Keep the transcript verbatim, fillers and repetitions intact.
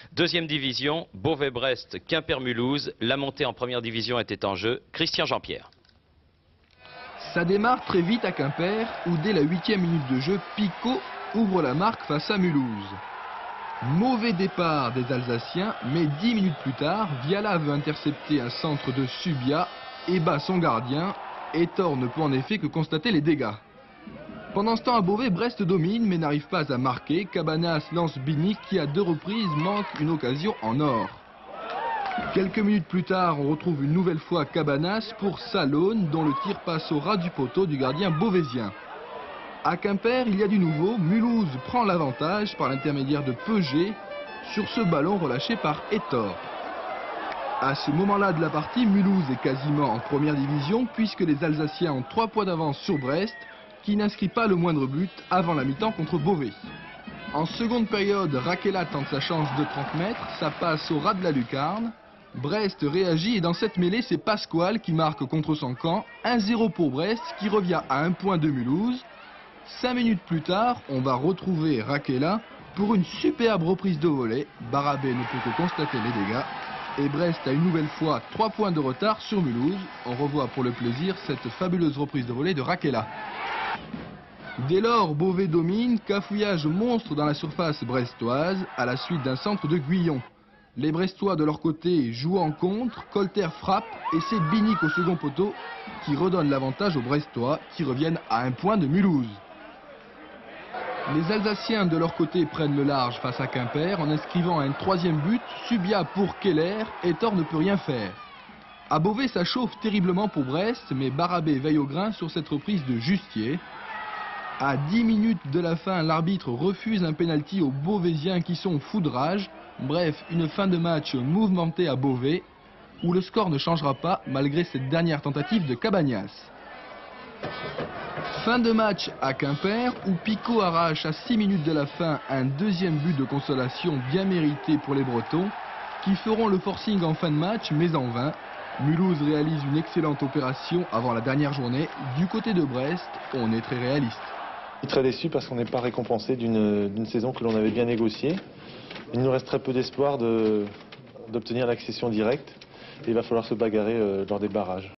Deuxième division, Beauvais-Brest, Quimper-Mulhouse. La montée en première division était en jeu. Christian Jean-Pierre. Ça démarre très vite à Quimper, où dès la huitième minute de jeu, Picot ouvre la marque face à Mulhouse. Mauvais départ des Alsaciens, mais dix minutes plus tard, Viala veut intercepter un centre de Subia et bat son gardien. Hétor ne peut en effet que constater les dégâts. Pendant ce temps à Beauvais, Brest domine mais n'arrive pas à marquer. Cabanas lance Binic qui à deux reprises manque une occasion en or. Quelques minutes plus tard, on retrouve une nouvelle fois Cabanas pour Salone dont le tir passe au ras du poteau du gardien beauvaisien. À Quimper, il y a du nouveau. Mulhouse prend l'avantage par l'intermédiaire de Peugeot sur ce ballon relâché par Hétor. À ce moment-là de la partie, Mulhouse est quasiment en première division puisque les Alsaciens ont trois points d'avance sur Brest qui n'inscrit pas le moindre but avant la mi-temps contre Beauvais. En seconde période, Rakela tente sa chance de trente mètres, ça passe au ras de la lucarne. Brest réagit et dans cette mêlée, c'est Pasquale qui marque contre son camp. un zéro pour Brest qui revient à un point de Mulhouse. Cinq minutes plus tard, on va retrouver Rakela pour une superbe reprise de volée. Barabé ne peut que constater les dégâts. Et Brest a une nouvelle fois trois points de retard sur Mulhouse. On revoit pour le plaisir cette fabuleuse reprise de volée de Rakela. Dès lors, Beauvais domine, cafouillage monstre dans la surface brestoise à la suite d'un centre de Guyon. Les Brestois de leur côté jouent en contre, Colter frappe et c'est Binic au second poteau qui redonne l'avantage aux Brestois qui reviennent à un point de Mulhouse. Les Alsaciens de leur côté prennent le large face à Quimper en inscrivant un troisième but, Subia pour Keller, Hétor ne peut rien faire. À Beauvais, ça chauffe terriblement pour Brest, mais Barabé veille au grain sur cette reprise de Justier. À dix minutes de la fin, l'arbitre refuse un pénalty aux Beauvaisiens qui sont au foudrage. Bref, une fin de match mouvementée à Beauvais, où le score ne changera pas malgré cette dernière tentative de Cabanas. Fin de match à Quimper, où Picot arrache à six minutes de la fin un deuxième but de consolation bien mérité pour les Bretons, qui feront le forcing en fin de match, mais en vain. Mulhouse réalise une excellente opération avant la dernière journée. Du côté de Brest, on est très réaliste. Très déçu parce qu'on n'est pas récompensé d'une saison que l'on avait bien négociée. Il nous reste très peu d'espoir d'obtenir l'accession directe et il va falloir se bagarrer euh, lors des barrages.